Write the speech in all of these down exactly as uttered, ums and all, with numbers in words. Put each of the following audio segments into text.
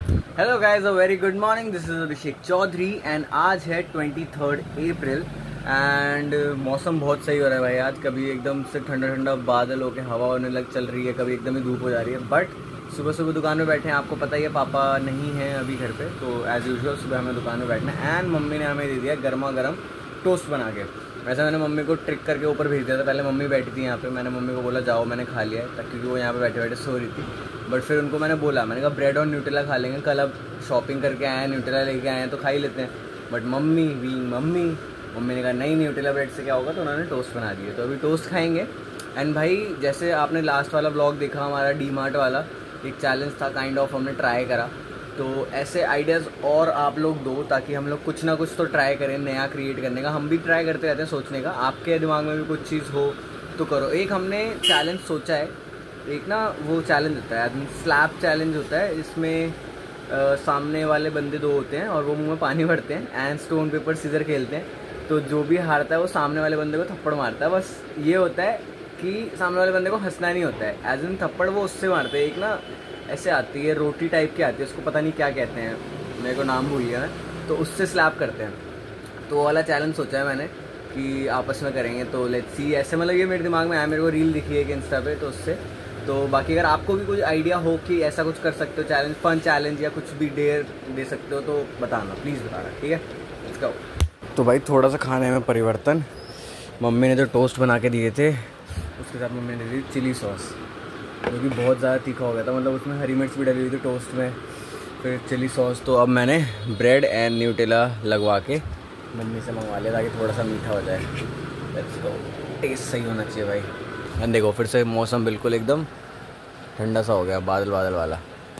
Hello guys, a very good morning. This is Abhishek Chaudhary and आज है twenty third April and मौसम बहुत सही हो रहा है भाई। आज कभी एकदम से ठंडा ठंडा बादल होके हवा होने लग चल रही है, कभी एकदम ही धूप हो जा रही है। बट सुबह सुबह दुकान में बैठे हैं, आपको पता ही है पापा नहीं हैं अभी घर पे, तो एज़ यूजुअल सुबह हमें दुकान में बैठना है। एंड मम्मी ने हमें दे दिया गर्मा गर्म टोस्ट बना के। वैसे मैंने मम्मी को ट्रिक करके ऊपर भेज दिया था। पहले मम्मी बैठी थी यहाँ पे, मैंने मम्मी को बोला जाओ, मैंने खा लिया है, क्योंकि वो यहाँ पे बैठे बैठे सो रही थी। बट फिर उनको मैंने बोला, मैंने कहा ब्रेड और न्यूटेला खा लेंगे, कल अब शॉपिंग करके आए हैं, न्यूटेला लेके आए हैं तो खा ही लेते हैं। बट मम्मी भी मम्मी मम्मी ने कहा नहीं, न्यूटेला ब्रेड से क्या होगा, तो उन्होंने टोस्ट बना दिए। तो अभी टोस्ट खाएंगे। एंड भाई जैसे आपने लास्ट वाला ब्लॉग देखा हमारा डी मार्ट वाला, एक चैलेंज था काइंड ऑफ, हमने ट्राई करा। तो ऐसे आइडियाज़ और आप लोग दो, ताकि हम लोग कुछ ना कुछ तो ट्राई करें नया क्रिएट करने का। हम भी ट्राई करते रहते हैं सोचने का, आपके दिमाग में भी कुछ चीज़ हो तो करो। एक हमने चैलेंज सोचा है, एक ना वो चैलेंज होता है, स्लैप चैलेंज होता है। इसमें आ, सामने वाले बंदे दो होते हैं और वो मुंह में पानी भरते हैं एंड स्टोन पेपर सीजर खेलते हैं। तो जो भी हारता है वो सामने वाले बंदे को थप्पड़ मारता है। बस ये होता है कि सामने वाले बंदे को हंसना नहीं होता है, एज इन थप्पड़ वो उससे मारते हैं। एक ना ऐसे आती है, रोटी टाइप की आती है, उसको पता नहीं क्या कहते हैं, मेरे को नाम भूल गया है, तो उससे स्लैप करते हैं। तो वो वाला चैलेंज सोचा है मैंने कि आपस में करेंगे। तो लेट्स सी, ऐसे मतलब ये मेरे दिमाग में आया, मेरे को रील दिखी है कि इंस्टा पे, तो उससे। तो बाकी अगर आपको भी कुछ आइडिया हो कि ऐसा कुछ कर सकते हो, चैलेंज, फन चैलेंज या कुछ भी डेयर दे सकते हो, तो बताना, प्लीज़ बताना, ठीक है। Let's go. तो भाई थोड़ा सा खाने में परिवर्तन, मम्मी ने जो टोस्ट बना के दिए थे उसके साथ मम्मी ने दी चिली सॉस, जो कि बहुत ज़्यादा तीखा हो गया था। मतलब उसमें हरी मिर्च भी डली हुई थी टोस्ट में, फिर चिली सॉस। तो अब मैंने ब्रेड एंड न्यूटेला लगवा के मम्मी से मंगवा लिया, ताकि थोड़ा सा मीठा हो जाए। Let's go. टेस्ट सही होना चाहिए भाई। एंड देखो फिर से मौसम बिल्कुल एकदम ठंडा सा हो गया, बादल बादल वाला।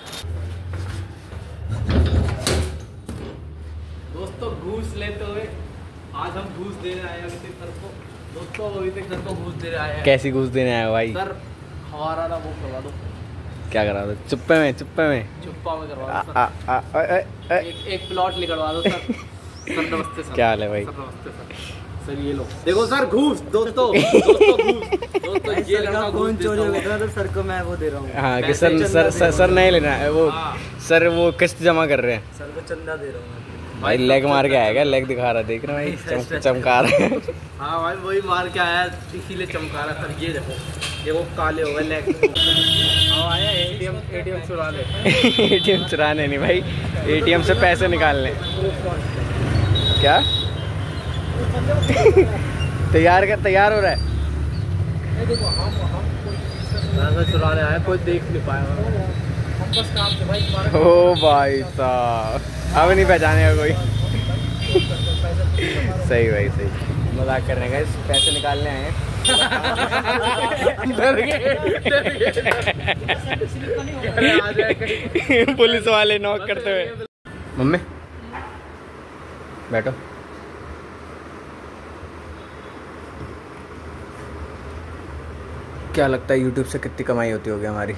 दोस्तों घूस लेते हुए आज हम घूस देने आए हैं किसी सर को। दोस्तों अभी तक सर को घूस देने आए हैं। कैसी घूस देने आया भाई? सर हमारा ना वो करवा दो। क्या करा दो? चुप्पे में चुप्पे में चुप्पा में करवा आ, दो आ, आ, आ, आ, आ, एक, एक प्लॉट निकलवा दो सर। सर नमस्ते सर। क्या हाल है भाई? सर नमस्ते सर। सर ये लो देखो सर घूस। दोस्तों दोस्तों घूस। दोस्तों ये लड़का कौन चोरी हो गया? तो सर को मैं वो दे रहा हूँ। हाँ कि सर सर सर सर नहीं लेना है वो, सर वो किस्त जमा कर रहे हैं। सर को चंदा दे रहा हूँ भाई लेग मार के आएगा, लेग दिखा रहा, देख रहा भाई, चम, चमका रहा है। हाँ भाई वही मार के आया, इसीलिए चमका रहा सर। ये देखो ये वो काले हो गए लेग। हाँ आया एटीएम एटीएम चुरा ले। एटीएम चुराने नहीं भाई, एटीएम से पैसे निकालने। क्या तैयार कर तैयार हो रहा है? देखो हम हम कोई चुराने आए, कोई देख नहीं पाया। हम बस काम से भाई तुम्हारा। ओ भाई साहब, अब नहीं पहचानेगा कोई। सही भाई सही, मजाक करने का, पैसे निकालने आए हैं। पुलिस वाले नॉक करते हुए। मम्मी बैठो। क्या लगता है यूट्यूब से कितनी कमाई होती होगी हमारी?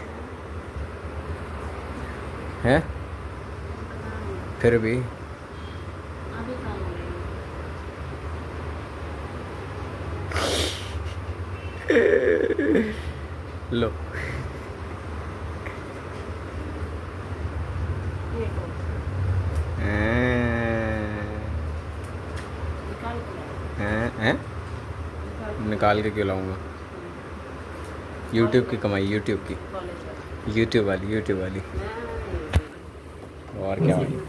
हैं फिर भी लो हैं हैं निकाल के क्यों लाऊंगा? यूट्यूब की कमाई, यूट्यूब की, यूट्यूब वाली यूट्यूब वाली और क्या भाई?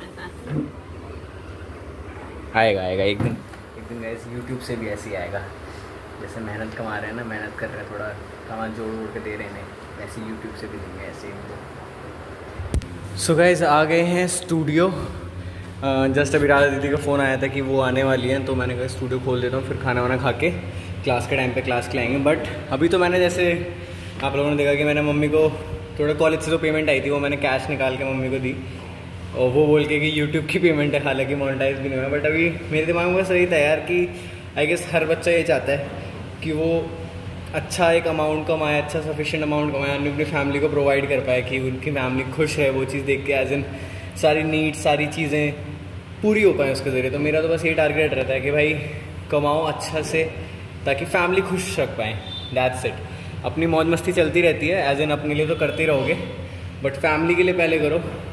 आएगा आएगा एक दिन, एक दिन ऐसे यूट्यूब से भी ऐसे ही आएगा। जैसे मेहनत कमा रहे हैं ना, मेहनत कर रहे हैं, थोड़ा सामान जोड़ जोड़ के दे रहे हैं, ऐसे यूट्यूब से भी देंगे ऐसे ही। सो गाइस आ गए हैं स्टूडियो। जस्ट अभी राधा दीदी का फ़ोन आया था कि वो आने वाली हैं, तो मैंने कहा स्टूडियो खोल देता हूँ, फिर खाना वाना खा के क्लास के टाइम पे क्लास के लाएंगे। बट अभी तो मैंने, जैसे आप लोगों ने देखा कि मैंने मम्मी को थोड़ा कॉलेज से जो पेमेंट आई थी वो मैंने कैश निकाल के मम्मी को दी, और वो बोल के कि यूट्यूब की पेमेंट है, हालांकि मोनेटाइज भी नहीं हुआ। बट अभी मेरे दिमाग में बस यही था यार कि आई गेस हर बच्चा ये चाहता है कि वो अच्छा एक अमाउंट कमाए, अच्छा सफिशिएंट अमाउंट कमाए, अपनी फैमिली को प्रोवाइड कर पाए, कि उनकी फैमिली खुश है, वो चीज़ देख के, एज इन सारी नीड्स सारी चीज़ें पूरी हो पाएँ उसके ज़रिए। तो मेरा तो बस ये टारगेट रहता है कि भाई कमाओ अच्छा से, ताकि फैमिली खुश रख पाएँ। That's it. अपनी मौज मस्ती चलती रहती है, एज इन अपने लिए तो करते रहोगे, बट फैमिली के लिए पहले करो,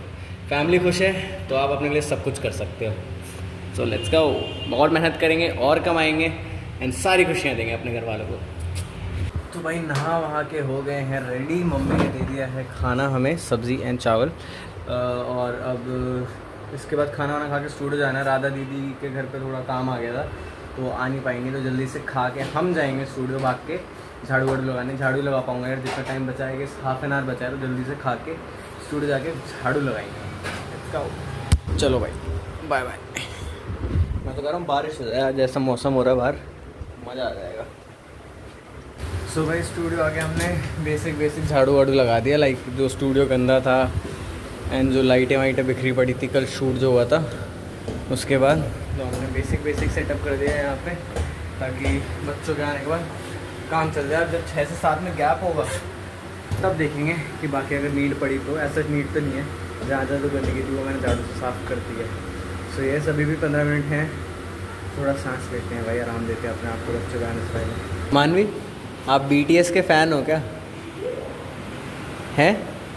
फैमिली खुश है तो आप अपने लिए सब कुछ कर सकते हो। सो लेट्स गो, और मेहनत करेंगे और कमाएंगे एंड सारी खुशियाँ देंगे अपने घर वालों को। तो भाई नहा वहा के हो गए हैं रेडी। मम्मी ने दे दिया है खाना हमें, सब्ज़ी एंड चावल। और अब इसके बाद खाना वाना खा के स्टूडियो जाना है। राधा दीदी के घर पे थोड़ा काम आ गया था तो वो आ नहीं पाएंगे, तो जल्दी से खा के हम जाएंगे स्टूडियो भाग के झाड़ू वाड़ू लगाने। झाड़ू लगा पाऊँगा यार, जितना टाइम बचा है, हाफ एन आवर बचा है, तो जल्दी से खा के स्टूडियो जाके झाड़ू लगाएंगे। चलो भाई बाय बाय। मैं तो कह रहा हूँ बारिश हो जाए, जैसा मौसम हो रहा है बाहर, मज़ा आ जाएगा। सो भाई स्टूडियो आके हमने बेसिक बेसिक झाड़ू वाड़ू लगा दिया, लाइक जो स्टूडियो गंदा था एंड जो लाइटें वाइटें बिखरी पड़ी थी कल शूट जो हुआ था, उसके बाद तो हमने बेसिक बेसिक सेटअप कर दिया है यहाँ पे, ताकि बच्चों के आने के बाद काम चल जाए। जब छः से सात में गैप होगा तब देखेंगे कि बाकी अगर नीड पड़ी तो, ऐसा नीड तो नहीं है, जहाँ जहाँ तो गंदगी थी वो मैंने झाड़ू से साफ़ कर दी है। सो ये सभी भी पंद्रह मिनट हैं, थोड़ा सांस लेते हैं भाई, आराम देते हैं अपने आप को बच्चों के आने से पहले। मानवी, आप बी टी एस के फ़ैन हो क्या? हैं?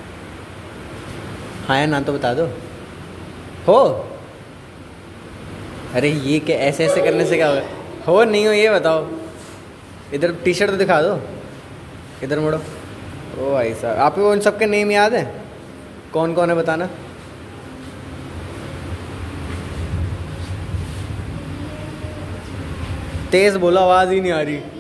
हाँ या ना तो बता दो। हो? अरे ये क्या, ऐसे ऐसे करने से क्या होगा? हो नहीं हो ये बताओ। इधर टी शर्ट तो दिखा दो, इधर मुड़ो। ओ भाई साहब, आपको उन सबके नेम याद है? कौन कौन है बताना। तेज बोलो, आवाज़ ही नहीं आ रही।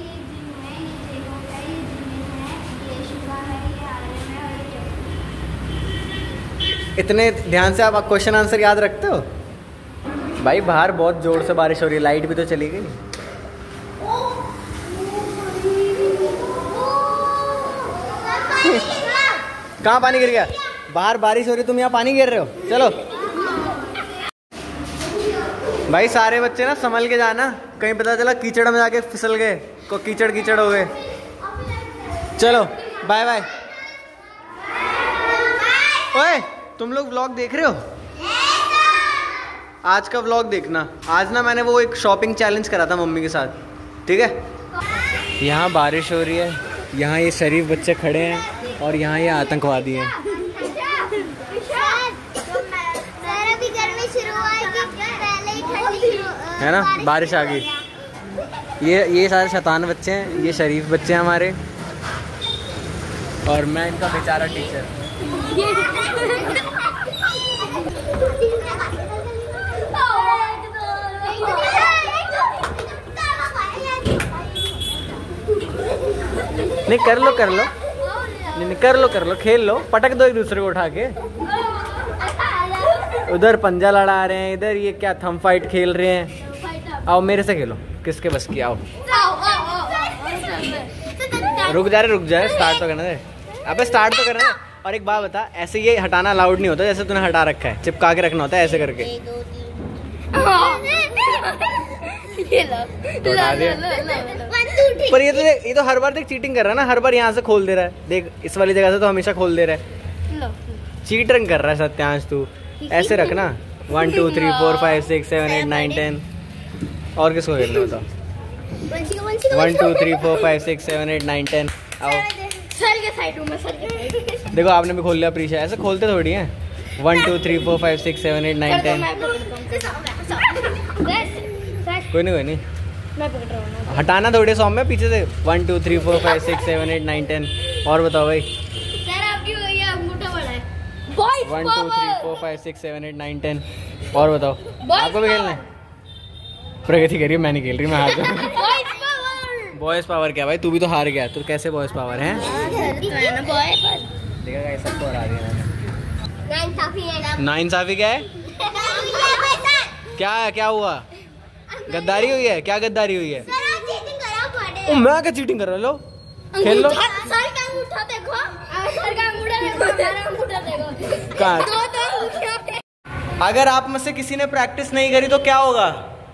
इतने ध्यान से आप क्वेश्चन आंसर याद रखते हो? भाई बाहर बहुत ज़ोर से बारिश हो रही है, लाइट भी तो चली गई। कहाँ पानी गिर गया? बाहर बारिश हो रही, तुम यहाँ पानी गिर रहे हो। चलो भाई सारे बच्चे ना संभल के जाना, कहीं पता चला कीचड़ में जाके फिसल गए, को कीचड़ कीचड़ हो गए। चलो बाय बाय। ओए तुम लोग व्लॉग देख रहे हो? आज का व्लॉग देखना। आज ना मैंने वो एक शॉपिंग चैलेंज करा था मम्मी के साथ, ठीक है। यहाँ बारिश हो रही है, यहाँ ये शरीफ बच्चे खड़े हैं और यहाँ ये आतंकवादी हैं। है ना, बारिश आ गई। ये ये सारे शैतान बच्चे हैं, ये शरीफ बच्चे हैं हमारे, और मैं इनका बेचारा टीचर। नहीं कर लो कर लो, नहीं कर लो कर लो, खेल लो, पटक दो एक दूसरे को उठा के। उधर पंजा लड़ा रहे हैं, इधर ये क्या थम फाइट खेल रहे हैं। आओ मेरे से खेलो, किसके बस की। आओ रुक जा रहे रुक जा रहे स्टार्ट तो करना दे। अबे स्टार्ट तो करना दे। और एक बात बता, ऐसे ये हटाना अलाउड नहीं होता जैसे तूने हटा रखा है, चिपका के रखना होता है ऐसे करके। तो हटा दिया। पर ये तो ये तो हर बार देख चीटिंग कर रहा है ना, हर बार यहाँ से खोल दे रहा है। देख इस वाली जगह से तो हमेशा खोल दे रहा है। चीटिंग कर रहा है सत्यांश तू। ऐसे रखना, one two three four five six seven eight nine ten. और किसको खेलना बताओ? One two three four five six seven eight nine ten. आओ सर के साइड में, सर के साइड। देखो आपने भी खोल लिया प्रीशा, ऐसे खोलते थोड़ी हैं। One two three four five six seven eight nine ten. कोई नहीं कोई नहीं, हटाना थोड़े सॉन्ग में पीछे से। One two three four five six seven eight nine ten. और बताओ भाई। One two three four five six seven eight nine ten. और बताओ आपको भी खेलना है? प्रगति करिए, मैं नहीं खेल रही, मैं हार गया। बॉयज पावर क्या भाई, तू भी तो हार गया। तो कैसे बॉयज पावर है? देखा गाइस, सबको हरा दिया मैंने। नाइंसाफी क्या है? क्या क्या हुआ? गद्दारी हुई है? क्या गद्दारी हुई है? ओ, मैं क्या चीटिंग कर रहा? लो खेल लो। अगर आप में से किसी ने प्रैक्टिस नहीं करी तो क्या होगा?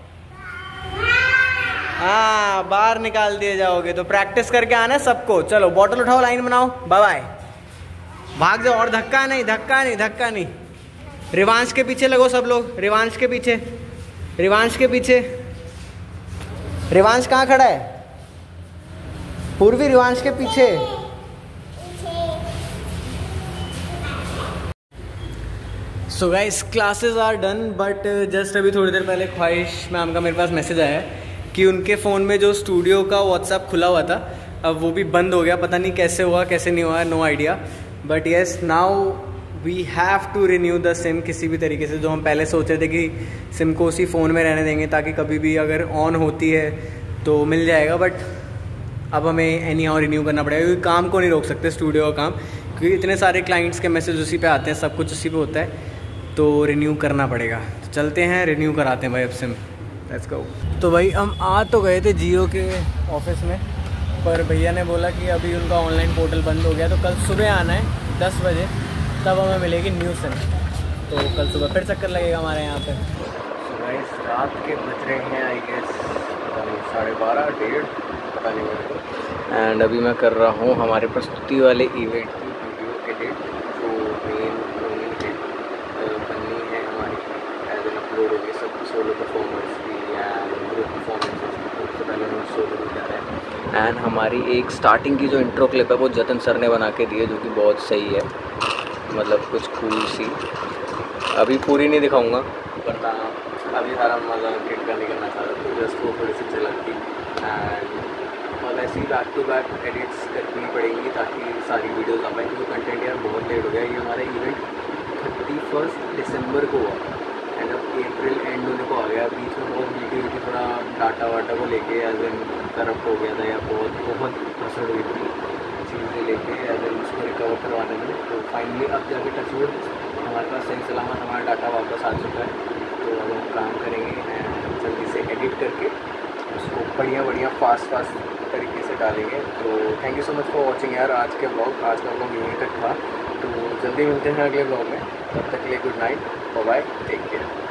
हाँ, बाहर निकाल दिए जाओगे। तो प्रैक्टिस करके आना है सबको। चलो बॉटल उठाओ, लाइन बनाओ, बाय बाय। भाग जाओ। और धक्का नहीं, धक्का नहीं, धक्का नहीं। रिवांश के पीछे लगो सब लोग, रिवांश के पीछे, रिवांश के पीछे। रिवांश कहाँ खड़ा है? पूर्वी रिवांश के पीछे। So guys classes are done, but just अभी थोड़ी देर पहले ख्वाहिश मैम का मेरे पास मैसेज आया है कि उनके फ़ोन में जो स्टूडियो का व्हाट्सएप खुला हुआ था अब वो भी बंद हो गया। पता नहीं कैसे हुआ कैसे नहीं हुआ, no idea. But yes now we have to renew the sim किसी भी तरीके से। जो हम पहले सोच रहे थे कि सिम को उसी फ़ोन में रहने देंगे ताकि कभी भी अगर ऑन होती है तो मिल जाएगा, बट अब हमें एनी हाउ रिन्यू करना पड़ेगा क्योंकि काम को नहीं रोक सकते, स्टूडियो का काम, क्योंकि इतने सारे क्लाइंट्स के मैसेज उसी पे आते हैं, सब कुछ उसी पे होता है, तो रिन्यू करना पड़ेगा। तो चलते हैं रिन्यू कराते हैं भाई अब सिम, लेट्स गो। तो भाई हम आ तो गए थे जियो के ऑफिस में, पर भैया ने बोला कि अभी उनका ऑनलाइन पोर्टल बंद हो गया, तो कल सुबह आना है दस बजे, तब हमें मिलेगी न्यू सिम। तो कल सुबह फिर चक्कर लगेगा हमारे यहाँ पे। तो भाई रात के बज रहे हैं आई गेस साढ़े बारह डेढ़, पता नहीं मेरे को। एंड अभी मैं कर रहा हूँ हमारे प्रस्तुति वाले इवेंट की वीडियो एडिट, जो मेन मेन है बननी है हमारी, एज एन अपलोड होगी सब सोलो परफॉर्मेंस की या ग्रुप परफॉर्मेंसेस की। सबसे पहले हम सोलो भी जा रहे हैं। एंड हमारी एक स्टार्टिंग की जो इंट्रो क्लिप है वो जतन सर ने बना के दी है, जो कि बहुत सही है, मतलब कुछ कूल सी। अभी पूरी नहीं दिखाऊंगा वरना अभी सारा मज़ा क्रिएट करने करना चाह रहा हूँ, जस्ट वो थोड़ी सी झलक की। एंड और ऐसे ही बैक टू बैक एडिट्स करनी पड़ेंगी ताकि सारी वीडियोज़ आ पाएँ, क्योंकि कंटेंट यार बहुत लेट हो गया। ये हमारा इवेंट थर्टी फर्स्ट दिसंबर को हुआ एंड अब अप्रैल एंड होने को आ गया। बीच में बहुत मीटिंग हुई थी, थोड़ा डाटा वाटा को लेके एज एन करप्ट हो गया था या बहुत बहुत फसड़ हुई थी चीज़ें लेके एज एन उसको रिकवर करवाने में। तो फाइनली अब जाके टचवुड हमारे पास सही सलामत हमारा डाटा वापस आ चुका है। तो अब हम काम करेंगे एंड जल्दी से एडिट करके उसको बढ़िया बढ़िया फास्ट फास्ट तरीके से डालेंगे। तो thank you so much for watching यार आज के ब्लॉग। आज का ब्लॉग यहीं तक था, तो जल्दी मिलते हैं अगले ब्लॉग में। तब तक के लिए good night, bye bye, take care.